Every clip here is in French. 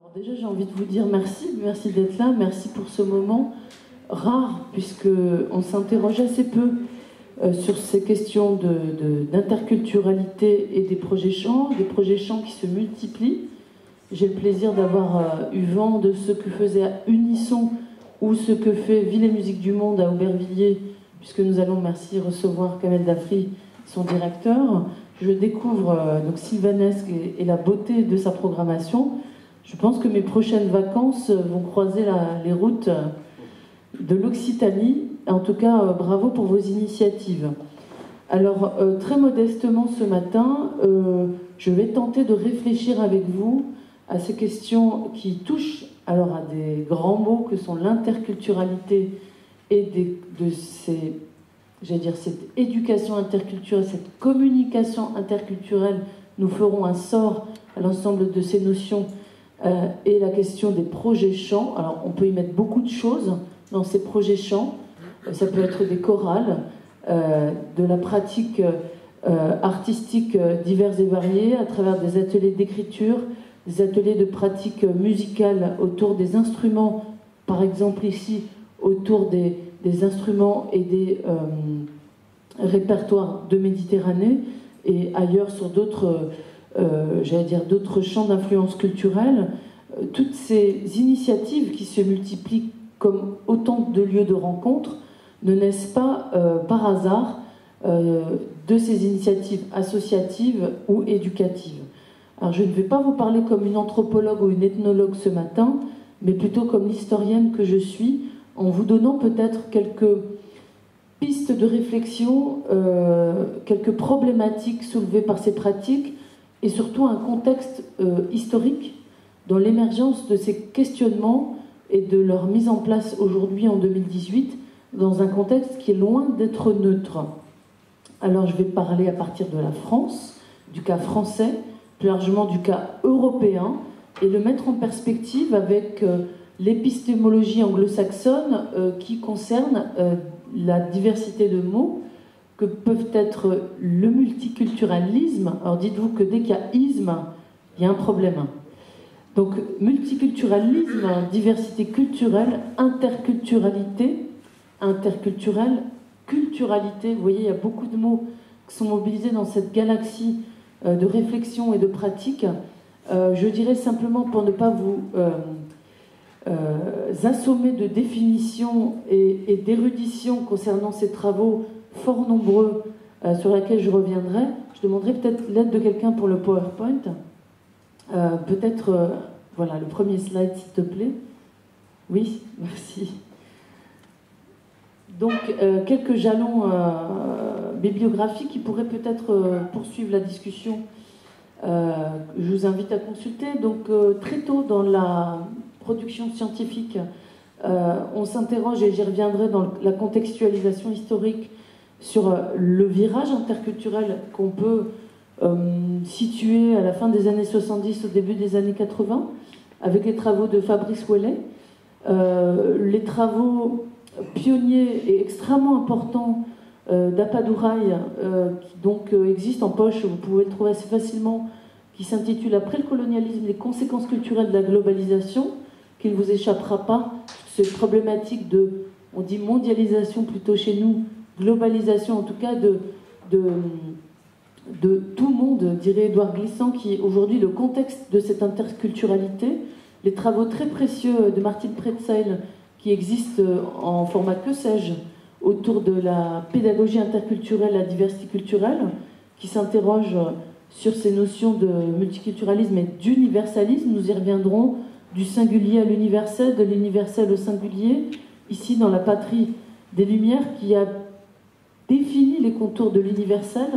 Déjà, j'ai envie de vous dire merci, merci d'être là, merci pour ce moment rare, puisqu'on s'interroge assez peu sur ces questions d'interculturalité et des projets chants qui se multiplient. J'ai le plaisir d'avoir eu vent de ce que faisait à Unisson ou ce que fait Ville et Musique du Monde à Aubervilliers, puisque nous allons, merci, recevoir Kamel Dafri, son directeur. Je découvre donc Sylvanesque et la beauté de sa programmation. Je pense que mes prochaines vacances vont croiser les routes de l'Occitanie. En tout cas, bravo pour vos initiatives. Alors, très modestement ce matin, je vais tenter de réfléchir avec vous à ces questions qui touchent alors à des grands mots que sont l'interculturalité et cette éducation interculturelle, cette communication interculturelle. Nous ferons un sort à l'ensemble de ces notions. Et la question des projets chants. Alors, on peut y mettre beaucoup de choses dans ces projets chants. Ça peut être des chorales, de la pratique artistique diverses et variées, à travers des ateliers d'écriture, des ateliers de pratique musicale autour des instruments, par exemple ici, autour des instruments et des répertoires de Méditerranée, et ailleurs sur d'autres d'autres champs d'influence culturelle. Toutes ces initiatives qui se multiplient comme autant de lieux de rencontre ne naissent pas par hasard de ces initiatives associatives ou éducatives. Alors je ne vais pas vous parler comme une anthropologue ou une ethnologue ce matin, mais plutôt comme l'historienne que je suis, en vous donnant peut-être quelques pistes de réflexion, quelques problématiques soulevées par ces pratiques, et surtout un contexte historique dans l'émergence de ces questionnements et de leur mise en place aujourd'hui en 2018 dans un contexte qui est loin d'être neutre. Alors je vais parler à partir de la France, du cas français, plus largement du cas européen, et le mettre en perspective avec l'épistémologie anglo-saxonne qui concerne la diversité de mots que peuvent être le multiculturalisme. Alors dites-vous que dès qu'il y a isme, il y a un problème. Donc multiculturalisme, diversité culturelle, interculturalité, interculturelle, culturalité. Vous voyez, il y a beaucoup de mots qui sont mobilisés dans cette galaxie de réflexion et de pratique. Je dirais simplement, pour ne pas vous assommer de définitions et d'érudition concernant ces travaux fort nombreux sur lesquels je reviendrai, je demanderai peut-être l'aide de quelqu'un pour le PowerPoint. Peut-être, voilà, le premier slide, s'il te plaît. Oui, merci. Donc, quelques jalons bibliographiques qui pourraient peut-être poursuivre la discussion. Je vous invite à consulter. Donc, très tôt dans la production scientifique, on s'interroge, et j'y reviendrai dans la contextualisation historique, sur le virage interculturel qu'on peut situer à la fin des années 70, au début des années 80, avec les travaux de Fabrice Ouellet, les travaux pionniers et extrêmement importants d'Apadouraï, qui donc existe en poche, vous pouvez le trouver assez facilement, qui s'intitule Après le colonialisme, les conséquences culturelles de la globalisation, qui ne vous échappera pas, cette problématique de, on dit mondialisation plutôt chez nous, globalisation en tout cas de tout le monde, dirait Édouard Glissant, qui est aujourd'hui le contexte de cette interculturalité. Les travaux très précieux de Martine Pretzel, qui existent en format que sais-je, autour de la pédagogie interculturelle, la diversité culturelle, qui s'interroge sur ces notions de multiculturalisme et d'universalisme. Nous y reviendrons, du singulier à l'universel, de l'universel au singulier, ici dans la patrie des Lumières, qui a défini les contours de l'universel.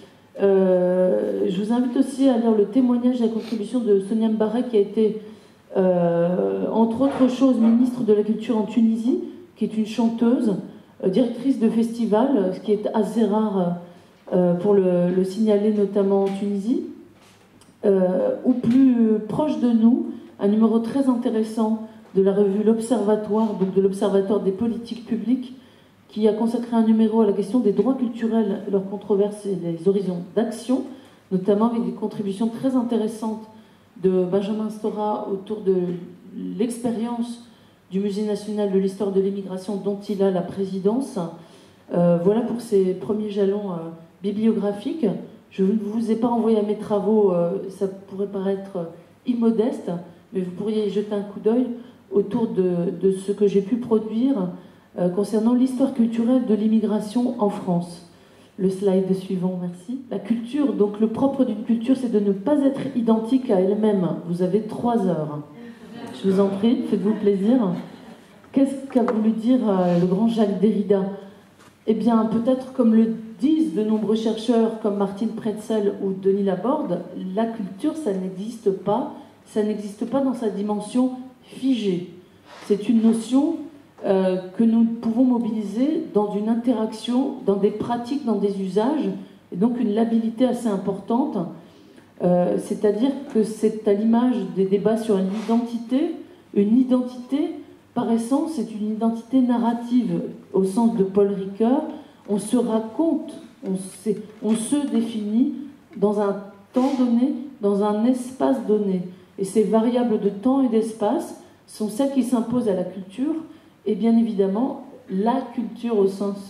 Je vous invite aussi à lire le témoignage et la contribution de Sonia Mbarek, qui a été, entre autres choses, ministre de la Culture en Tunisie, qui est une chanteuse, directrice de festival, ce qui est assez rare pour le signaler, notamment en Tunisie. Ou plus proche de nous, un numéro très intéressant de la revue L'Observatoire, donc de l'Observatoire des politiques publiques, qui a consacré un numéro à la question des droits culturels, leurs controverses et les horizons d'action, notamment avec des contributions très intéressantes de Benjamin Stora autour de l'expérience du Musée national de l'histoire de l'immigration dont il a la présidence. Voilà pour ces premiers jalons bibliographiques. Je ne vous ai pas envoyé à mes travaux, ça pourrait paraître immodeste, mais vous pourriez y jeter un coup d'œil autour de ce que j'ai pu produire concernant l'histoire culturelle de l'immigration en France. Le slide suivant, merci. La culture, donc le propre d'une culture, c'est de ne pas être identique à elle-même. Vous avez 3 heures. Je vous en prie, faites-vous plaisir. Qu'est-ce qu'a voulu dire le grand Jacques Derrida? Eh bien, peut-être comme le disent de nombreux chercheurs comme Martine Pretzel ou Denis Laborde, la culture, ça n'existe pas dans sa dimension figée. C'est une notion que nous pouvons mobiliser dans une interaction, dans des pratiques, dans des usages, et donc une labilité assez importante. C'est-à-dire que c'est à l'image des débats sur une identité, par essence, c'est une identité narrative, au sens de Paul Ricoeur. On se raconte, on se définit dans un temps donné, dans un espace donné. Et ces variables de temps et d'espace sont celles qui s'imposent à la culture. Et bien évidemment, la culture au sens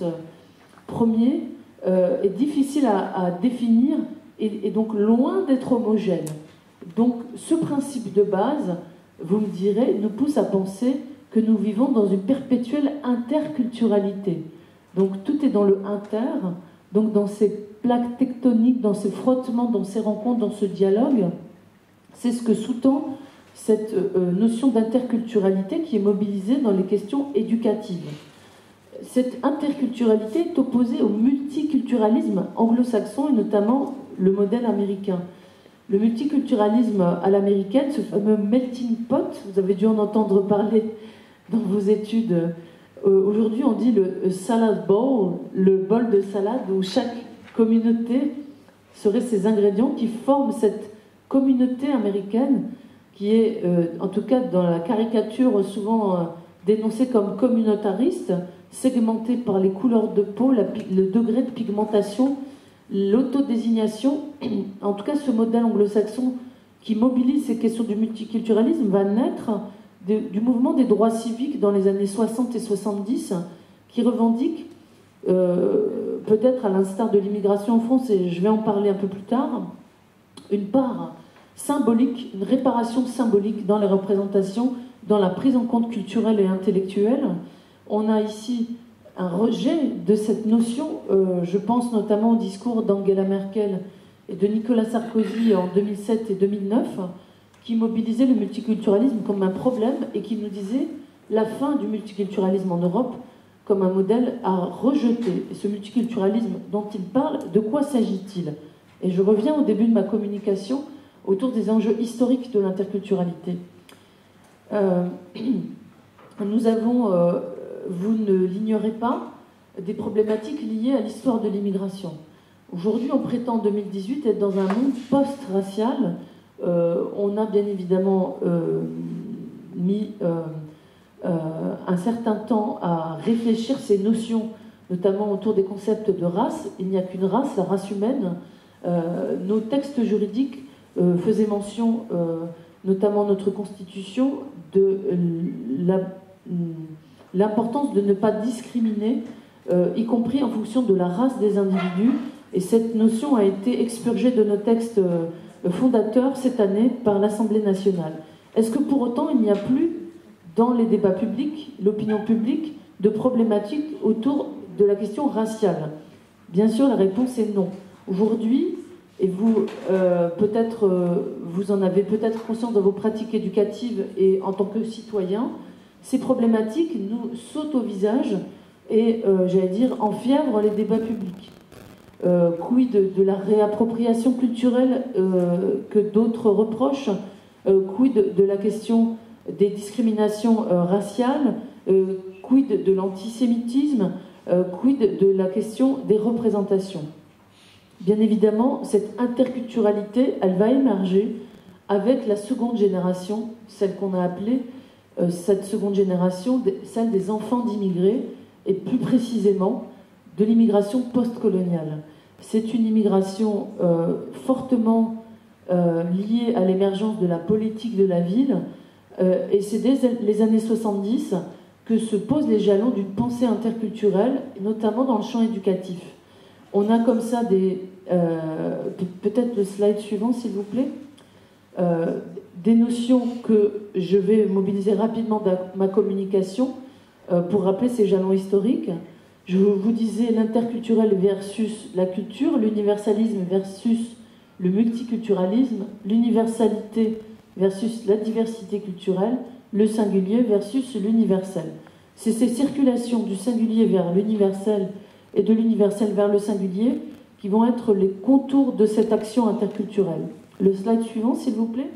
premier est difficile à définir et donc loin d'être homogène. Donc ce principe de base, vous me direz, nous pousse à penser que nous vivons dans une perpétuelle interculturalité. Donc tout est dans le inter, donc dans ces plaques tectoniques, dans ces frottements, dans ces rencontres, dans ce dialogue. C'est ce que sous-tend cette notion d'interculturalité qui est mobilisée dans les questions éducatives. Cette interculturalité est opposée au multiculturalisme anglo-saxon et notamment le modèle américain. Le multiculturalisme à l'américaine, ce fameux melting pot, vous avez dû en entendre parler dans vos études. Aujourd'hui, on dit le salad bowl, le bol de salade où chaque communauté serait ses ingrédients qui forment cette communauté américaine qui est, en tout cas dans la caricature, souvent dénoncée comme communautariste, segmentée par les couleurs de peau, le degré de pigmentation, l'autodésignation. En tout cas, ce modèle anglo-saxon qui mobilise ces questions du multiculturalisme va naître du mouvement des droits civiques dans les années 60 et 70, qui revendique, peut-être à l'instar de l'immigration en France, et je vais en parler un peu plus tard, une part symbolique, une réparation symbolique dans les représentations, dans la prise en compte culturelle et intellectuelle. On a ici un rejet de cette notion, je pense notamment au discours d'Angela Merkel et de Nicolas Sarkozy en 2007 et 2009, qui mobilisaient le multiculturalisme comme un problème et qui nous disaient la fin du multiculturalisme en Europe comme un modèle à rejeter. Et ce multiculturalisme dont il parle, de quoi s'agit-il? Et je reviens au début de ma communication autour des enjeux historiques de l'interculturalité. Nous avons, vous ne l'ignorez pas, des problématiques liées à l'histoire de l'immigration. Aujourd'hui, on prétend en 2018 être dans un monde post-racial. On a bien évidemment mis un certain temps à réfléchir ces notions, notamment autour des concepts de race. Il n'y a qu'une race, la race humaine. Nos textes juridiques faisaient mention, notamment notre Constitution, de l'importance de ne pas discriminer, y compris en fonction de la race des individus. Et cette notion a été expurgée de nos textes fondateurs cette année par l'Assemblée nationale. Est-ce que pour autant il n'y a plus dans les débats publics, l'opinion publique, de problématiques autour de la question raciale? Bien sûr, la réponse est non. Aujourd'hui, et vous, peut-être, vous en avez peut-être conscience dans vos pratiques éducatives et en tant que citoyen, ces problématiques nous sautent au visage et, j'allais dire, enfièvrent les débats publics. Quid de la réappropriation culturelle que d'autres reprochent, quid de la question des discriminations raciales, quid de l'antisémitisme, quid de la question des représentations. Bien évidemment, cette interculturalité, elle va émerger avec la seconde génération, celle qu'on a appelée cette seconde génération, celle des enfants d'immigrés, et plus précisément de l'immigration postcoloniale. C'est une immigration fortement liées à l'émergence de la politique de la ville. Et c'est dès les années 70 que se posent les jalons d'une pensée interculturelle, notamment dans le champ éducatif. On a comme ça peut-être le slide suivant, s'il vous plaît, des notions que je vais mobiliser rapidement dans ma communication pour rappeler ces jalons historiques. Je vous disais l'interculturel versus la culture, l'universalisme versus le multiculturalisme, l'universalité versus la diversité culturelle, le singulier versus l'universel. C'est ces circulations du singulier vers l'universel et de l'universel vers le singulier qui vont être les contours de cette action interculturelle. Le slide suivant, s'il vous plaît.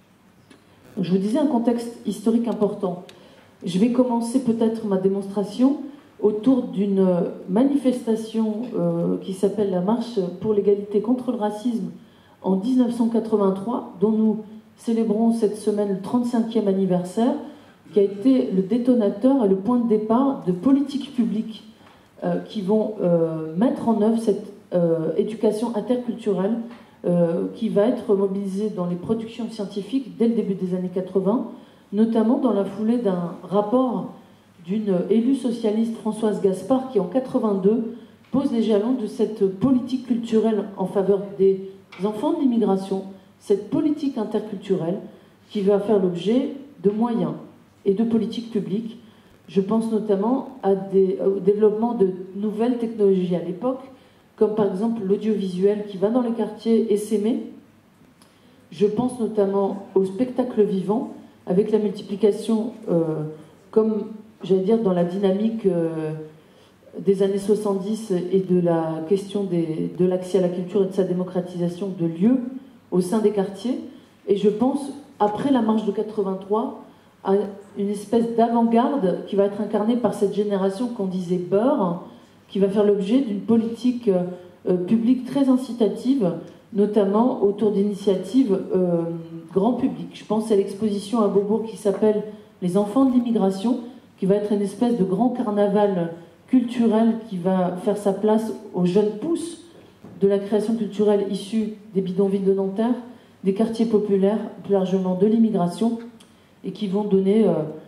Je vous disais un contexte historique important. Je vais commencer peut-être ma démonstration autour d'une manifestation qui s'appelle la Marche pour l'égalité contre le racisme en 1983, dont nous célébrons cette semaine le 35e anniversaire, qui a été le détonateur et le point de départ de politiques publiques qui vont mettre en œuvre cette éducation interculturelle qui va être mobilisée dans les productions scientifiques dès le début des années 80, notamment dans la foulée d'un rapport d'une élue socialiste, Françoise Gaspard, qui en 82 pose les jalons de cette politique culturelle en faveur des enfants de l'immigration, cette politique interculturelle qui va faire l'objet de moyens et de politiques publiques. Je pense notamment au développement de nouvelles technologies à l'époque, comme par exemple l'audiovisuel qui va dans les quartiers essaimer. Je pense notamment au spectacle vivant, avec la multiplication, comme j'allais dire dans la dynamique des années 70 et de la question de l'accès à la culture et de sa démocratisation de lieux au sein des quartiers. Et je pense, après la marche de 83, à une espèce d'avant-garde qui va être incarnée par cette génération qu'on disait beurre, qui va faire l'objet d'une politique publique très incitative, notamment autour d'initiatives grand public. Je pense à l'exposition à Beaubourg qui s'appelle « Les enfants de l'immigration », qui va être une espèce de grand carnaval culturel qui va faire sa place aux jeunes pousses de la création culturelle issue des bidonvilles de Nanterre, des quartiers populaires, plus largement de l'immigration, et qui vont donner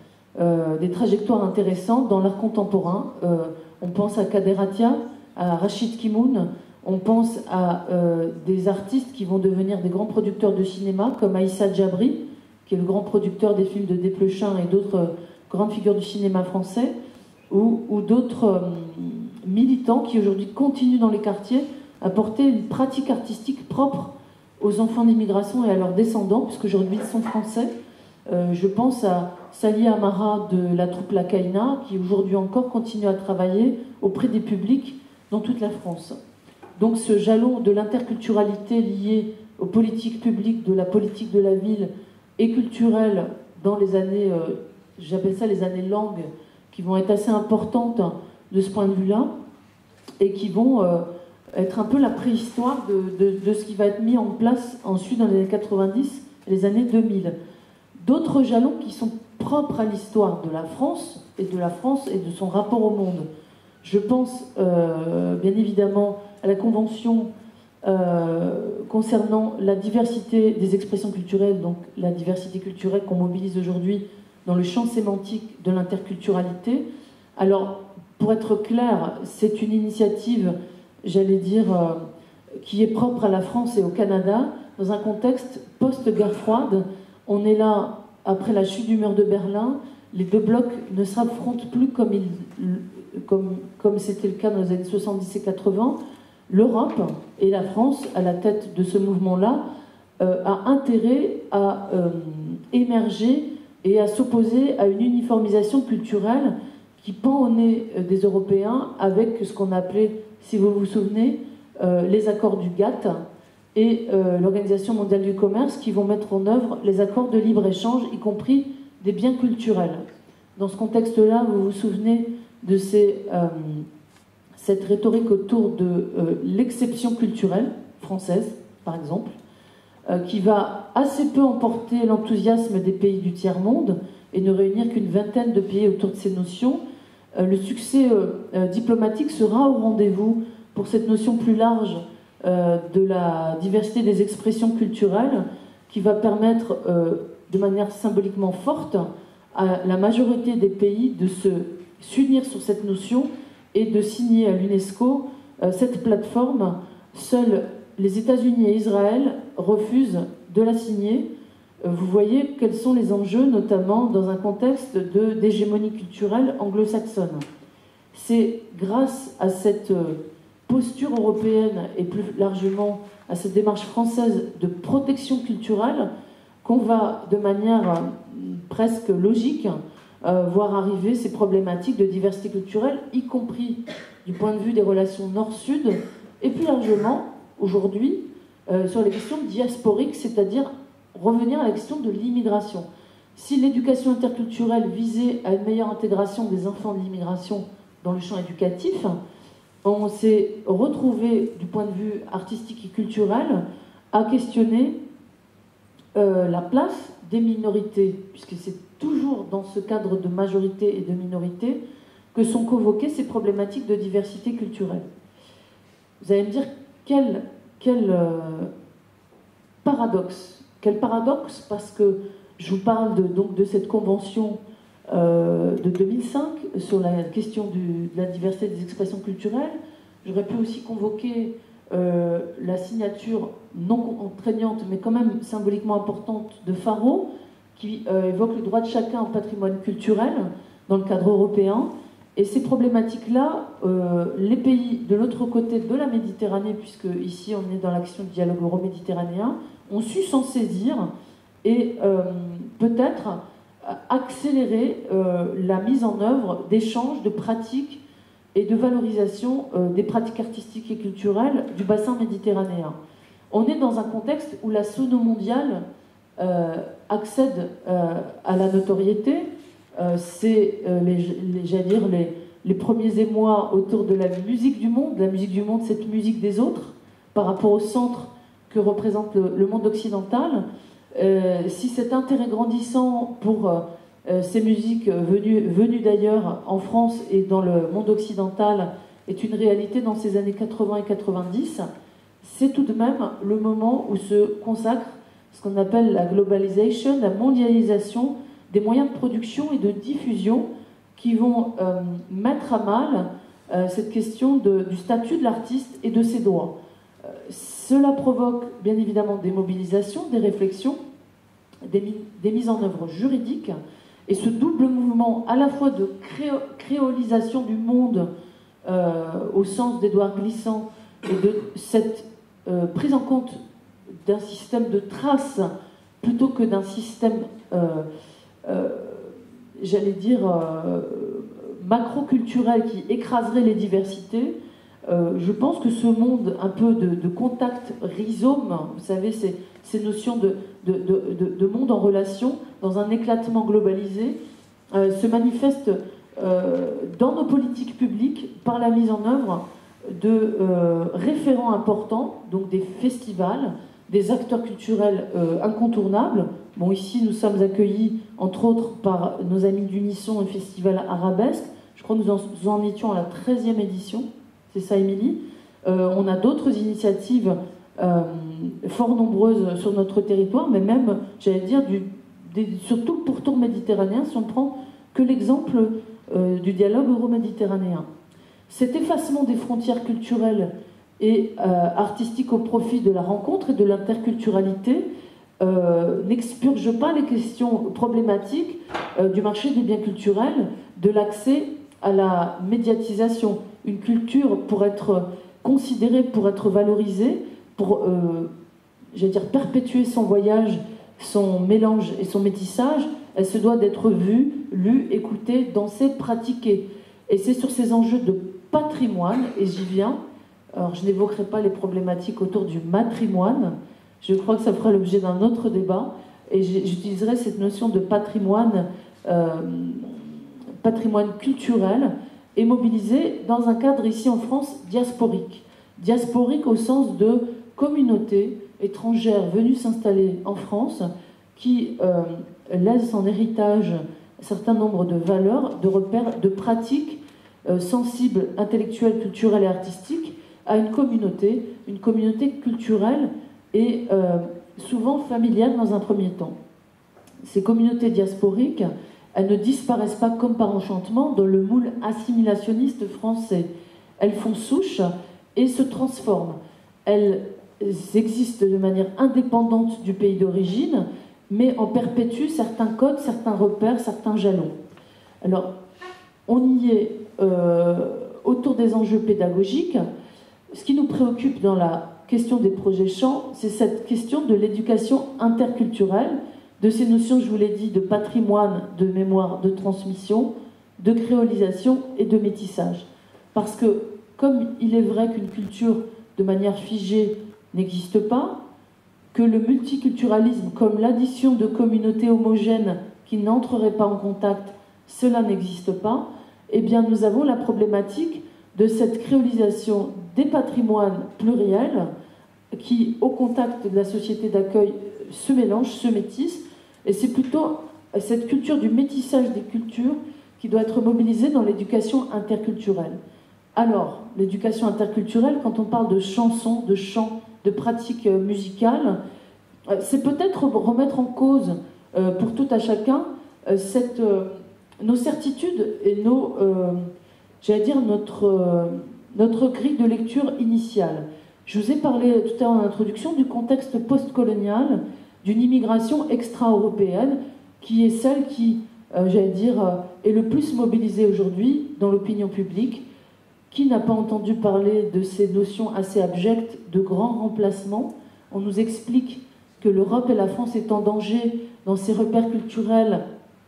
des trajectoires intéressantes dans l'art contemporain. On pense à Kader Attia, à Rachid Kimoun, on pense à des artistes qui vont devenir des grands producteurs de cinéma, comme Aïssa Djabri, qui est le grand producteur des films de Desplechin et d'autres grandes figures du cinéma français, ou d'autres militants qui aujourd'hui continuent dans les quartiers à porter une pratique artistique propre aux enfants d'immigration et à leurs descendants, puisqu'aujourd'hui ils sont français. Je pense à Sali Amara de la troupe La Caïna, qui aujourd'hui encore continue à travailler auprès des publics dans toute la France. Donc ce jalon de l'interculturalité lié aux politiques publiques, de la politique de la ville et culturelle dans les années, j'appelle ça les années langues, qui vont être assez importantes de ce point de vue-là, et qui vont être un peu la préhistoire de ce qui va être mis en place ensuite dans les années 90 et les années 2000. D'autres jalons qui sont propres à l'histoire de la France et de son rapport au monde. Je pense bien évidemment à la Convention concernant la diversité des expressions culturelles, donc la diversité culturelle qu'on mobilise aujourd'hui dans le champ sémantique de l'interculturalité. Alors, pour être clair, c'est une initiative, j'allais dire, qui est propre à la France et au Canada, dans un contexte post-guerre froide. On est là, après la chute du mur de Berlin, les deux blocs ne s'affrontent plus comme c'était le cas dans les années 70 et 80. L'Europe et la France, à la tête de ce mouvement-là, a intérêt à émerger et à s'opposer à une uniformisation culturelle qui pend au nez des Européens avec ce qu'on appelait, si vous vous souvenez, les accords du GATT et l'Organisation mondiale du commerce qui vont mettre en œuvre les accords de libre-échange, y compris des biens culturels. Dans ce contexte-là, vous vous souvenez de cette rhétorique autour de l'exception culturelle française, par exemple, qui va assez peu emporter l'enthousiasme des pays du tiers-monde et ne réunir qu'une vingtaine de pays autour de ces notions. Le succès diplomatique sera au rendez-vous pour cette notion plus large de la diversité des expressions culturelles qui va permettre de manière symboliquement forte à la majorité des pays de s'unir sur cette notion et de signer à l'UNESCO cette plateforme. Seuls les États-Unis et Israël refusent de la signer. Vous voyez quels sont les enjeux, notamment dans un contexte d'hégémonie culturelle anglo-saxonne. C'est grâce à cette posture européenne et plus largement à cette démarche française de protection culturelle qu'on va, de manière presque logique, voir arriver ces problématiques de diversité culturelle, y compris du point de vue des relations nord-sud, et plus largement, aujourd'hui, sur les questions diasporiques, c'est-à-dire revenir à la question de l'immigration. Si l'éducation interculturelle visait à une meilleure intégration des enfants de l'immigration dans le champ éducatif, on s'est retrouvé, du point de vue artistique et culturel, à questionner la place des minorités, puisque c'est toujours dans ce cadre de majorité et de minorité que sont convoquées ces problématiques de diversité culturelle. Vous allez me dire quel paradoxe. Quel paradoxe, parce que je vous parle donc de cette convention de 2005 sur la question de la diversité des expressions culturelles. J'aurais pu aussi convoquer la signature non contraignante, mais quand même symboliquement importante, de Faro, qui évoque le droit de chacun au patrimoine culturel dans le cadre européen. Et ces problématiques-là, les pays de l'autre côté de la Méditerranée, puisque ici on est dans l'action du dialogue euro-méditerranéen, ont su s'en saisir et peut-être accélérer la mise en œuvre d'échanges, de pratiques et de valorisation des pratiques artistiques et culturelles du bassin méditerranéen. On est dans un contexte où la sono mondiale accède à la notoriété. C'est, j'allais dire, les premiers émois autour de la musique du monde. La musique du monde, cette musique des autres, par rapport au centre que représente le monde occidental. Si cet intérêt grandissant pour ces musiques venues d'ailleurs en France et dans le monde occidental est une réalité dans ces années 80 et 90, c'est tout de même le moment où se consacre ce qu'on appelle la globalisation, la mondialisation des moyens de production et de diffusion qui vont mettre à mal cette question du statut de l'artiste et de ses droits. Cela provoque bien évidemment des mobilisations, des réflexions, des mises en œuvre juridiques, et ce double mouvement à la fois de créolisation du monde au sens d'Édouard Glissant et de cette prise en compte d'un système de traces plutôt que d'un système, j'allais dire, macro-culturel qui écraserait les diversités. Je pense que ce monde un peu de contact rhizome, vous savez, ces notions de monde en relation, dans un éclatement globalisé, se manifeste dans nos politiques publiques par la mise en œuvre de référents importants, donc des festivals, des acteurs culturels incontournables. Bon, ici, nous sommes accueillis, entre autres, par nos amis d'Unisson et Festival Arabesque. Je crois que nous en étions à la 13e édition. C'est ça, Émilie. On a d'autres initiatives fort nombreuses sur notre territoire, mais même, j'allais dire, surtout le pourtour méditerranéen, si on ne prend que l'exemple du dialogue euro-méditerranéen. Cet effacement des frontières culturelles et artistiques au profit de la rencontre et de l'interculturalité n'expurge pas les questions problématiques du marché des biens culturels, de l'accès à la médiatisation. Une culture, pour être considérée, pour être valorisée, pour, j'allais dire, perpétuer son voyage, son mélange et son métissage, elle se doit d'être vue, lue, écoutée, dansée, pratiquée. Et c'est sur ces enjeux de patrimoine, et j'y viens, alors je n'évoquerai pas les problématiques autour du matrimoine, je crois que ça fera l'objet d'un autre débat, et j'utiliserai cette notion de patrimoine, patrimoine culturel, et mobilisé dans un cadre ici en France diasporique. Diasporique au sens de communautés étrangères venues s'installer en France qui laissent en héritage un certain nombre de valeurs, de repères, de pratiques sensibles, intellectuelles, culturelles et artistiques, à une communauté culturelle et souvent familiale dans un premier temps. Ces communautés diasporiques, elles ne disparaissent pas comme par enchantement dans le moule assimilationniste français. Elles font souche et se transforment. Elles existent de manière indépendante du pays d'origine, mais en perpétuent certains codes, certains repères, certains jalons. Alors, on y est autour des enjeux pédagogiques. Ce qui nous préoccupe dans la question des projets champs, c'est cette question de l'éducation interculturelle, de ces notions, je vous l'ai dit, de patrimoine, de mémoire, de transmission, de créolisation et de métissage. Parce que, comme il est vrai qu'une culture, de manière figée, n'existe pas, que le multiculturalisme, comme l'addition de communautés homogènes qui n'entreraient pas en contact, cela n'existe pas, eh bien nous avons la problématique de cette créolisation des patrimoines pluriels qui, au contact de la société d'accueil, se mélangent, se métissent, et c'est plutôt cette culture du métissage des cultures qui doit être mobilisée dans l'éducation interculturelle. Alors, l'éducation interculturelle, quand on parle de chansons, de chants, de pratiques musicales, c'est peut-être remettre en cause pour tout à chacun nos certitudes et notre grille de lecture initiale. Je vous ai parlé tout à l'heure en introduction du contexte postcolonial, d'une immigration extra-européenne qui est celle qui, est le plus mobilisée aujourd'hui dans l'opinion publique. Qui n'a pas entendu parler de ces notions assez abjectes de grand remplacement? On nous explique que l'Europe et la France est en danger dans ses repères culturels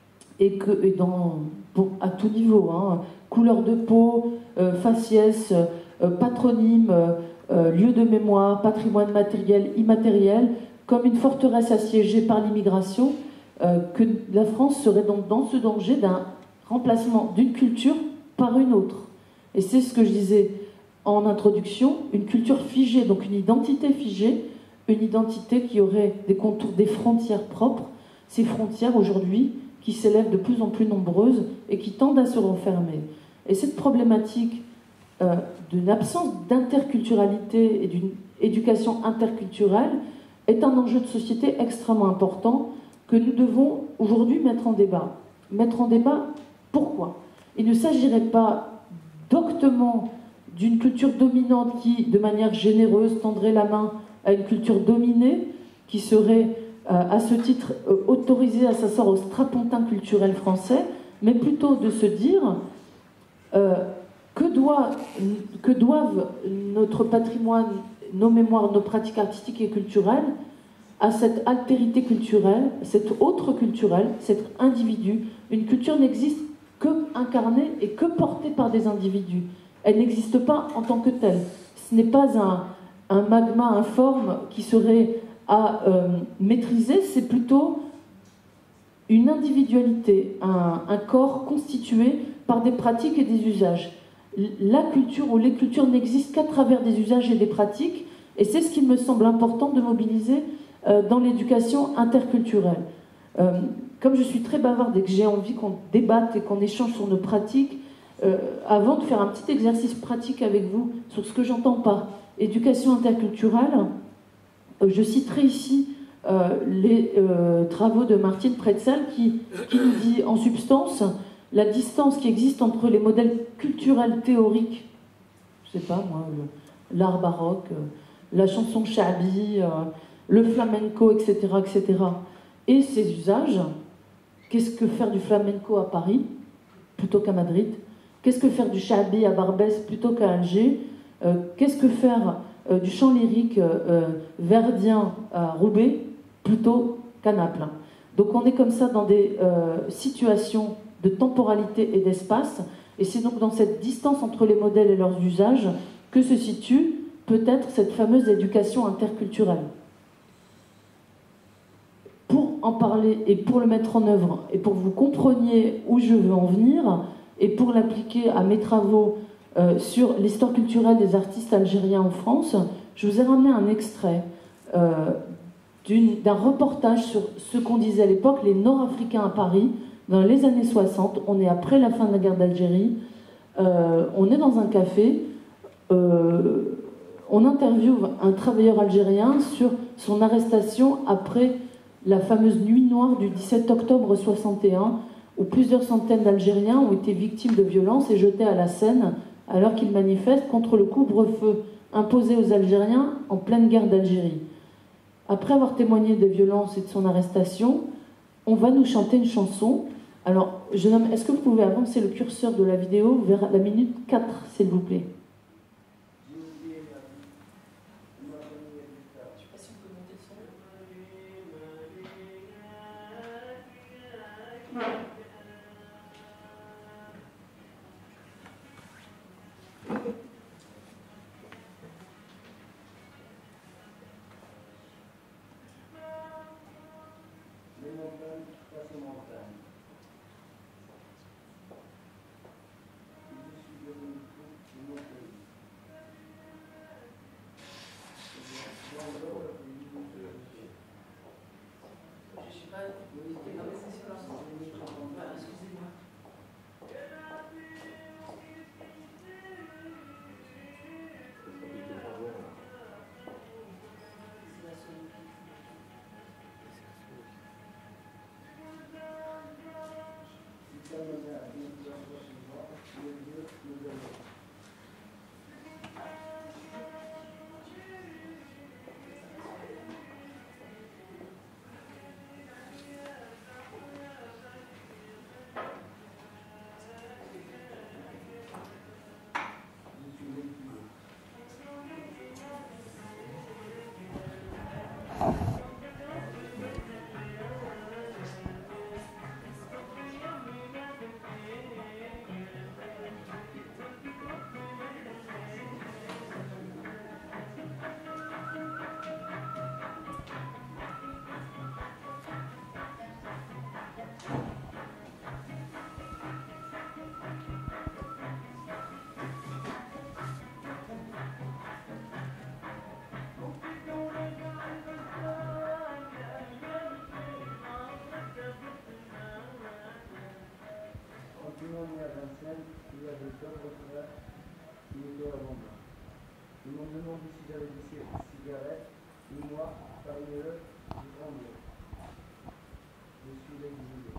à tout niveau, hein, couleur de peau, faciès, patronyme, lieu de mémoire, patrimoine matériel, immatériel, comme une forteresse assiégée par l'immigration, que la France serait donc dans ce danger d'un remplacement d'une culture par une autre. Et c'est ce que je disais en introduction, une culture figée, donc une identité figée, une identité qui aurait des contours, des frontières propres, ces frontières aujourd'hui qui s'élèvent de plus en plus nombreuses et qui tendent à se renfermer. Et cette problématique d'une absence d'interculturalité et d'une éducation interculturelle est un enjeu de société extrêmement important que nous devons aujourd'hui mettre en débat. Mettre en débat, pourquoi? Il ne s'agirait pas doctement d'une culture dominante qui, de manière généreuse, tendrait la main à une culture dominée, qui serait, à ce titre, autorisée à s'asseoir au strapontin culturel français, mais plutôt de se dire que doivent notre patrimoine, nos mémoires, nos pratiques artistiques et culturelles à cette altérité culturelle, cet autre culturel, cet individu. Une culture n'existe que incarnée et que portée par des individus. Elle n'existe pas en tant que telle. Ce n'est pas un magma informe qui serait à maîtriser, c'est plutôt une individualité, un corps constitué par des pratiques et des usages. La culture ou les cultures n'existent qu'à travers des usages et des pratiques, et c'est ce qui me semble important de mobiliser dans l'éducation interculturelle. Comme je suis très bavarde et que j'ai envie qu'on débatte et qu'on échange sur nos pratiques, avant de faire un petit exercice pratique avec vous sur ce que j'entends par éducation interculturelle, je citerai ici les travaux de Martine Pretzel qui nous dit en substance la distance qui existe entre les modèles culturels théoriques, je sais pas moi, l'art baroque, la chanson shabi, le flamenco, etc., et ses usages. Qu'est-ce que faire du flamenco à Paris plutôt qu'à Madrid? Qu'est-ce que faire du shabi à Barbès plutôt qu'à Alger? Qu'est-ce que faire du chant lyrique verdien à Roubaix plutôt qu'à Naples? Donc on est comme ça dans des situations de temporalité et d'espace, et c'est donc dans cette distance entre les modèles et leurs usages que se situe peut-être cette fameuse éducation interculturelle. Pour en parler et pour le mettre en œuvre, et pour que vous compreniez où je veux en venir, et pour l'appliquer à mes travaux sur l'histoire culturelle des artistes algériens en France, je vous ai ramené un extrait d'un reportage sur ce qu'on disait à l'époque les Nord-Africains à Paris, dans les années 60. On est après la fin de la guerre d'Algérie, on est dans un café, on interviewe un travailleur algérien sur son arrestation après la fameuse nuit noire du 17 octobre 61, où plusieurs centaines d'Algériens ont été victimes de violences et jetés à la Seine alors qu'ils manifestent contre le couvre-feu imposé aux Algériens en pleine guerre d'Algérie. Après avoir témoigné des violences et de son arrestation, on va nous chanter une chanson. Alors, jeune homme, est-ce que vous pouvez avancer le curseur de la vidéo vers la minute 4, s'il vous plaît? Il y avait d'autres frères qui étaient avant moi. Ils m'ont demandé si j'avais des cigarettes, et moi, parmi eux, je tremblais. Je suis l'exilé.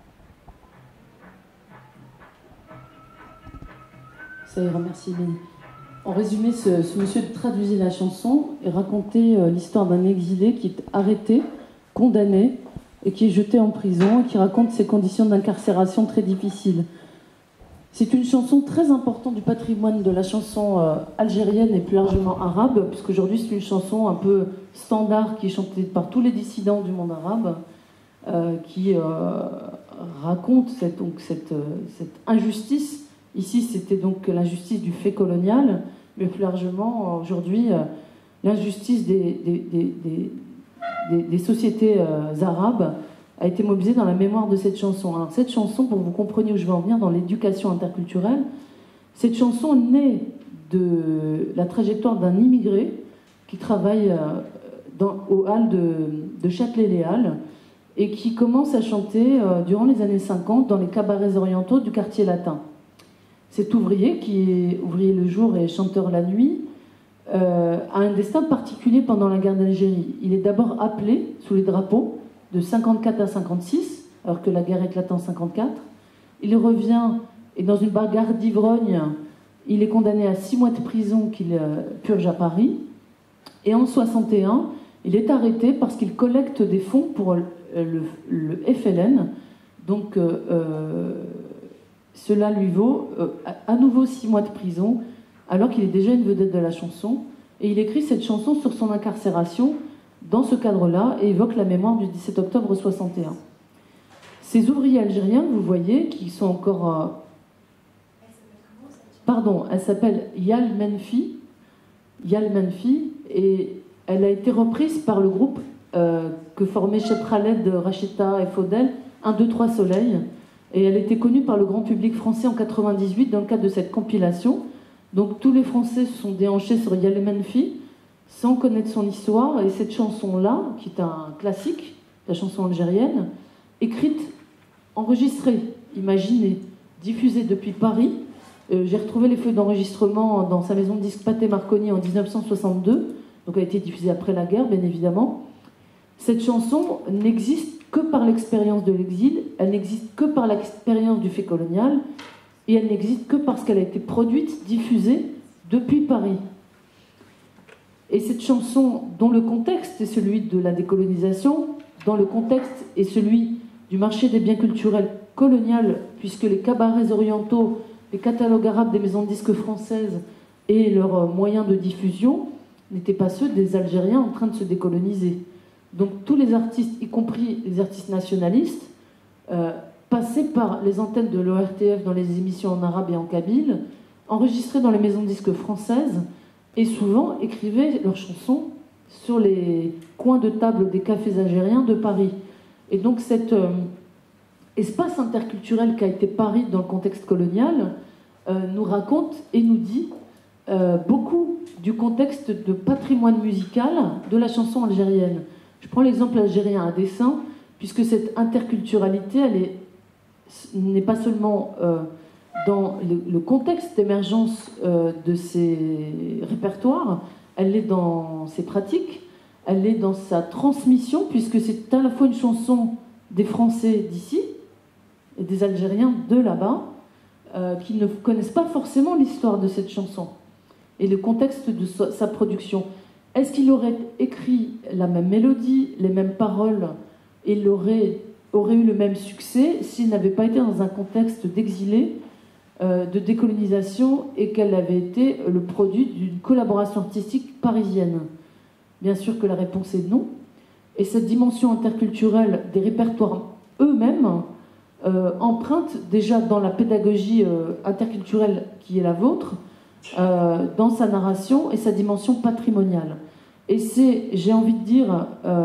Ça ira, merci Béni. En résumé, ce monsieur traduisait la chanson et racontait l'histoire d'un exilé qui est arrêté, condamné, et qui est jeté en prison, et qui raconte ses conditions d'incarcération très difficiles. C'est une chanson très importante du patrimoine de la chanson algérienne et plus largement arabe, puisqu'aujourd'hui c'est une chanson un peu standard qui est chantée par tous les dissidents du monde arabe, qui raconte cette injustice. Ici c'était donc l'injustice du fait colonial, mais plus largement aujourd'hui l'injustice des sociétés arabes a été mobilisée dans la mémoire de cette chanson. Alors cette chanson, pour que vous compreniez où je veux en venir dans l'éducation interculturelle, cette chanson naît de la trajectoire d'un immigré qui travaille au hall de Châtelet-Les Halles et qui commence à chanter durant les années 50 dans les cabarets orientaux du quartier latin. Cet ouvrier, qui est ouvrier le jour et chanteur la nuit, a un destin particulier pendant la guerre d'Algérie. Il est d'abord appelé sous les drapeaux de 54 à 56, alors que la guerre éclate en 54. Il revient et dans une bagarre d'ivrogne, il est condamné à 6 mois de prison qu'il purge à Paris. Et en 61, il est arrêté parce qu'il collecte des fonds pour le FLN. Donc cela lui vaut à nouveau 6 mois de prison, alors qu'il est déjà une vedette de la chanson. Et il écrit cette chanson sur son incarcération dans ce cadre-là et évoque la mémoire du 17 octobre 61. Ces ouvriers algériens, vous voyez, qui sont encore... Pardon, elle s'appelle Yal Menfi. Yal Menfi, et elle a été reprise par le groupe que formaient Cheb Khaled, Racheta et Faudel, 1, 2, 3 Soleil. Et elle était connue par le grand public français en 98 dans le cadre de cette compilation. Donc tous les Français se sont déhanchés sur Yal Menfi sans connaître son histoire, et cette chanson-là, qui est un classique, la chanson algérienne, écrite, enregistrée, imaginée, diffusée depuis Paris, J'ai retrouvé les feuilles d'enregistrement dans sa maison de disques Pathé Marconi en 1962, donc elle a été diffusée après la guerre, bien évidemment. Cette chanson n'existe que par l'expérience de l'exil, elle n'existe que par l'expérience du fait colonial, et elle n'existe que parce qu'elle a été produite, diffusée depuis Paris. Et cette chanson, dont le contexte est celui de la décolonisation, dont le contexte est celui du marché des biens culturels colonial, puisque les cabarets orientaux, les catalogues arabes des maisons de disques françaises et leurs moyens de diffusion n'étaient pas ceux des Algériens en train de se décoloniser. Donc tous les artistes, y compris les artistes nationalistes, passaient par les antennes de l'ORTF dans les émissions en arabe et en kabyle, enregistraient dans les maisons de disques françaises et souvent écrivaient leurs chansons sur les coins de table des cafés algériens de Paris. Et donc cet espace interculturel qu'a été Paris dans le contexte colonial nous raconte et nous dit beaucoup du contexte de patrimoine musical de la chanson algérienne. Je prends l'exemple algérien à dessein, puisque cette interculturalité, elle n'est pas seulement dans le contexte d'émergence de ces répertoires, elle est dans ses pratiques, elle est dans sa transmission, puisque c'est à la fois une chanson des Français d'ici et des Algériens de là-bas, qui ne connaissent pas forcément l'histoire de cette chanson et le contexte de sa production. Est-ce qu'il aurait écrit la même mélodie, les mêmes paroles, et il aurait eu le même succès s'il n'avait pas été dans un contexte d'exilé, de décolonisation, et qu'elle avait été le produit d'une collaboration artistique parisienne? Bien sûr que la réponse est non. Et cette dimension interculturelle des répertoires eux-mêmes emprunte déjà dans la pédagogie interculturelle qui est la vôtre, dans sa narration et sa dimension patrimoniale. Et c'est, j'ai envie de dire,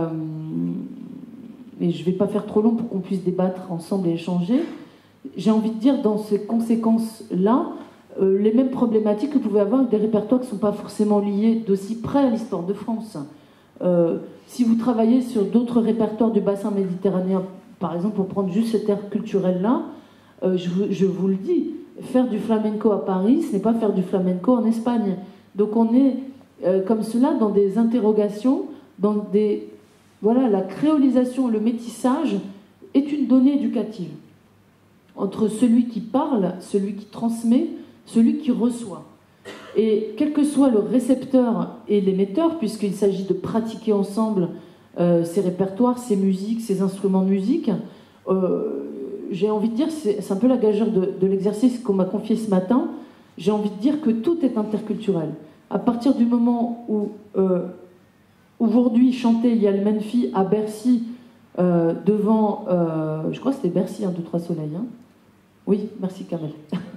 et je ne vais pas faire trop long pour qu'on puisse débattre ensemble et échanger, j'ai envie de dire dans ces conséquences-là, les mêmes problématiques que vous pouvez avoir avec des répertoires qui ne sont pas forcément liés d'aussi près à l'histoire de France. Si vous travaillez sur d'autres répertoires du bassin méditerranéen, par exemple, pour prendre juste cette ère culturelle-là, je vous le dis, faire du flamenco à Paris, ce n'est pas faire du flamenco en Espagne. Donc on est comme cela dans des interrogations, dans des... Voilà, la créolisation, le métissage est une donnée éducative entre celui qui parle, celui qui transmet, celui qui reçoit. Et quel que soit le récepteur et l'émetteur, puisqu'il s'agit de pratiquer ensemble ces répertoires, ces musiques, ces instruments de musique, j'ai envie de dire, c'est un peu la gageure de l'exercice qu'on m'a confié ce matin, j'ai envie de dire que tout est interculturel. À partir du moment où, aujourd'hui, chanter Yal Menfi à Bercy, devant, je crois que c'était Bercy, 1, 2, 3 Soleil, hein. Oui, merci Kamel.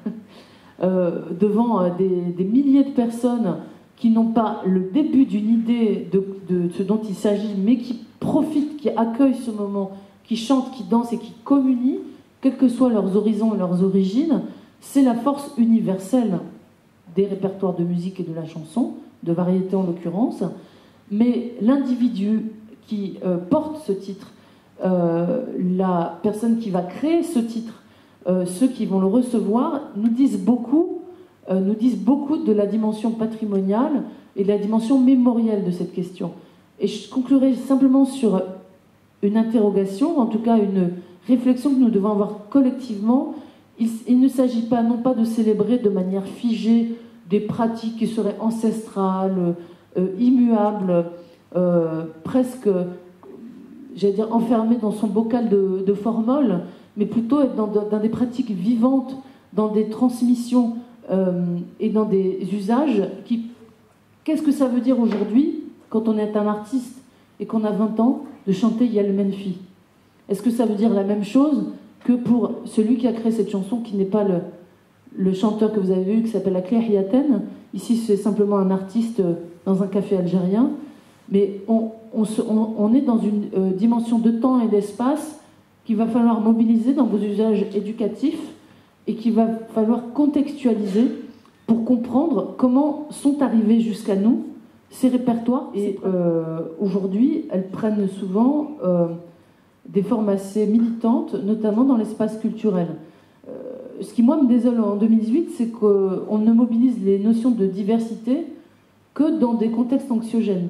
Devant des milliers de personnes qui n'ont pas le début d'une idée de ce dont il s'agit, mais qui profitent, qui accueillent ce moment, qui chantent, qui dansent et qui communient, quels que soient leurs horizons et leurs origines, c'est la force universelle des répertoires de musique et de la chanson, de variété en l'occurrence. Mais l'individu qui porte ce titre, la personne qui va créer ce titre, ceux qui vont le recevoir, nous disent beaucoup de la dimension patrimoniale et de la dimension mémorielle de cette question. Et je conclurai simplement sur une interrogation, en tout cas une réflexion que nous devons avoir collectivement. Il ne s'agit pas, non pas de célébrer de manière figée des pratiques qui seraient ancestrales, immuables, presque, j'allais dire, enfermées dans son bocal de formol, mais plutôt être dans des pratiques vivantes, dans des transmissions et dans des usages qui... Qu'est-ce que ça veut dire aujourd'hui, quand on est un artiste et qu'on a 20 ans, de chanter Yal Menfi? Est-ce que ça veut dire la même chose que pour celui qui a créé cette chanson, qui n'est pas le chanteur que vous avez vu, qui s'appelle Akli Hiyaten? Ici, c'est simplement un artiste dans un café algérien. Mais on est dans une dimension de temps et d'espace qu'il va falloir mobiliser dans vos usages éducatifs et qu'il va falloir contextualiser pour comprendre comment sont arrivés jusqu'à nous ces répertoires. Et aujourd'hui, elles prennent souvent des formes assez militantes, notamment dans l'espace culturel. ce qui, moi, me désole en 2018, c'est qu'on ne mobilise les notions de diversité que dans des contextes anxiogènes.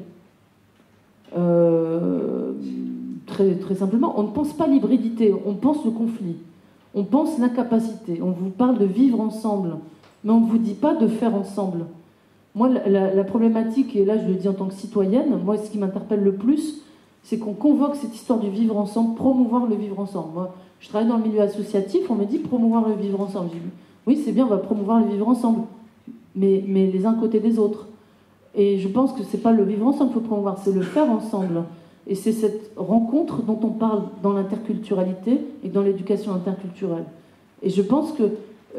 Très, très simplement, on ne pense pas l'hybridité, on pense le conflit, on pense l'incapacité, on vous parle de vivre ensemble, mais on ne vous dit pas de faire ensemble. Moi, la problématique, et là je le dis en tant que citoyenne, moi ce qui m'interpelle le plus, c'est qu'on convoque cette histoire du vivre ensemble, promouvoir le vivre ensemble. Moi, je travaille dans le milieu associatif, on me dit promouvoir le vivre ensemble. Je dis, oui, c'est bien, on va promouvoir le vivre ensemble, mais les uns côté des autres. Et je pense que c'est pas le vivre ensemble qu'il faut promouvoir, c'est le faire ensemble. Et c'est cette rencontre dont on parle dans l'interculturalité et dans l'éducation interculturelle. Et je pense que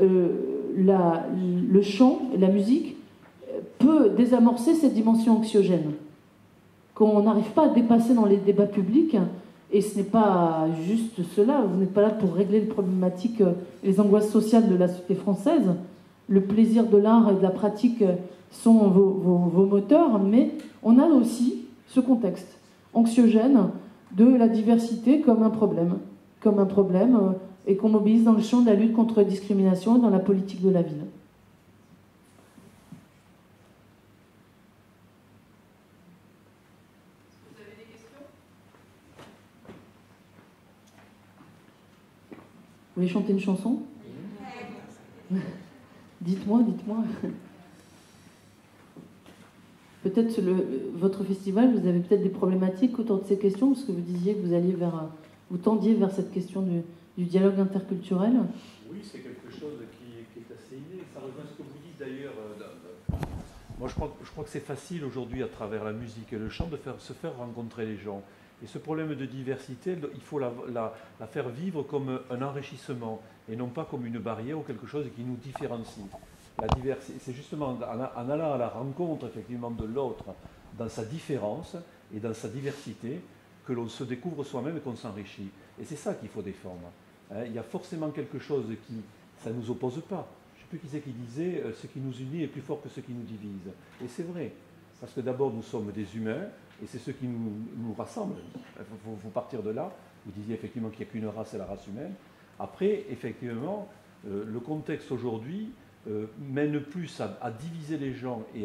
le chant et la musique peut désamorcer cette dimension anxiogène qu'on n'arrive pas à dépasser dans les débats publics. Et ce n'est pas juste cela, vous n'êtes pas là pour régler les problématiques, les angoisses sociales de la société française. Le plaisir de l'art et de la pratique sont vos moteurs, mais on a aussi ce contexte anxiogène de la diversité comme un problème, et qu'on mobilise dans le champ de la lutte contre la discrimination et dans la politique de la ville. Vous avez des questions? Vous voulez chanter une chanson? Dites-moi. Peut-être votre festival, vous avez peut-être des problématiques autour de ces questions, parce que vous disiez que vous tendiez vers cette question du dialogue interculturel. Oui, c'est quelque chose qui est assez inné. Ça rejoint ce que vous dites d'ailleurs. Moi, je crois que c'est facile aujourd'hui, à travers la musique et le chant, de se faire rencontrer les gens. Et ce problème de diversité, il faut la faire vivre comme un enrichissement, et non pas comme une barrière ou quelque chose qui nous différencie. La diversité, c'est justement en allant à la rencontre effectivement de l'autre, dans sa différence et dans sa diversité, que l'on se découvre soi-même et qu'on s'enrichit. Et c'est ça qu'il faut défendre. Il y a forcément quelque chose ça ne nous oppose pas. Je ne sais plus qui c'est qui disait « ce qui nous unit est plus fort que ce qui nous divise ». Et c'est vrai, parce que d'abord nous sommes des humains, et c'est ce qui nous rassemble. Il faut partir de là. Vous disiez effectivement qu'il n'y a qu'une race, c'est la race humaine. Après, effectivement, le contexte aujourd'hui mène plus à diviser les gens et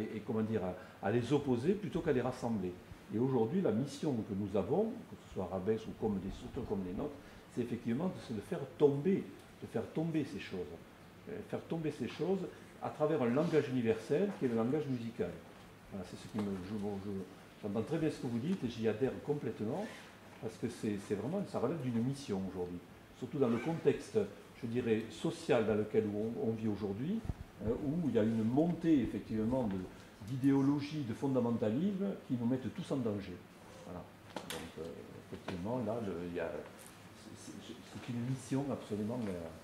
à les opposer plutôt qu'à les rassembler. Et aujourd'hui, la mission que nous avons, que ce soit Arabesque ou comme des structures comme les nôtres, c'est effectivement de faire tomber ces choses. Faire tomber ces choses à travers un langage universel qui est le langage musical. Voilà, c'est ce qui j'entends très bien ce que vous dites et j'y adhère complètement parce que c'est vraiment, ça relève d'une mission aujourd'hui. Surtout dans le contexte, je dirais, social dans lequel on vit aujourd'hui, où il y a une montée effectivement d'idéologie, de fondamentalisme qui nous mettent tous en danger. Voilà. Donc effectivement, là, c'est une mission absolument,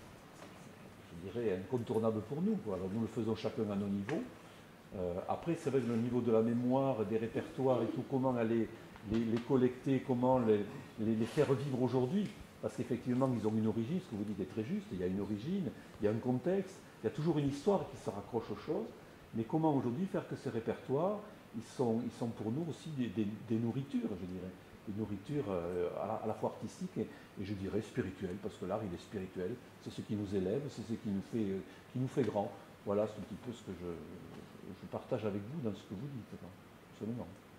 je dirais, incontournable pour nous. Alors nous le faisons chacun à nos niveaux. Après, c'est vrai que le niveau de la mémoire, des répertoires et tout, comment les collecter, comment les faire vivre aujourd'hui. Parce qu'effectivement, ils ont une origine, ce que vous dites est très juste, il y a une origine, il y a un contexte, il y a toujours une histoire qui se raccroche aux choses, mais comment aujourd'hui faire que ces répertoires, ils sont pour nous aussi des nourritures, je dirais, des nourritures à la fois artistiques et je dirais spirituelles, parce que l'art il est spirituel, c'est ce qui nous élève, c'est ce qui nous fait grand. Voilà, c'est un petit peu ce que je partage avec vous dans ce que vous dites, absolument.